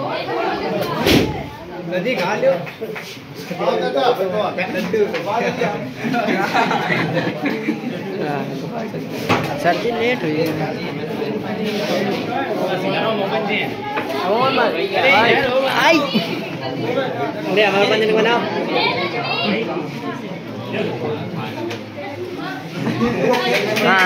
Tadi kah dia? Oh, tak. Kat tendu. Sarji late हुई है। और मत आई ले हमारे बंदे ने बनाओ हाँ